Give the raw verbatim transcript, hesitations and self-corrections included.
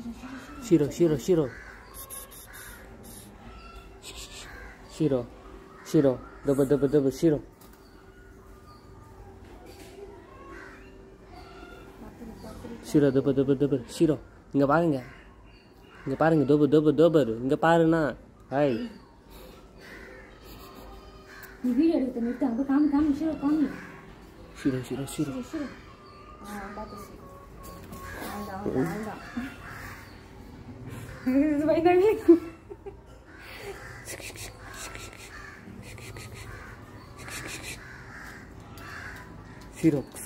싫어 싫어 싫어 싫어 싫어 더블 더블 더블 싫어 싫어 더블 더블 더블 싫어 இங்க பாருங்க இங்க பாருங்க 더블 더블 더블 இங்க பாருனா ஹாய் நீ வீடியோ எடுத்து நிறுத்து அங்க காமி காமி ஷிரோ காமி ஷிரோ ஷிரோ ஷிரோ ஷிரோ ஆ பாத்து ஆண்டா ஆண்டா இது வைனாங்க ஷிரோ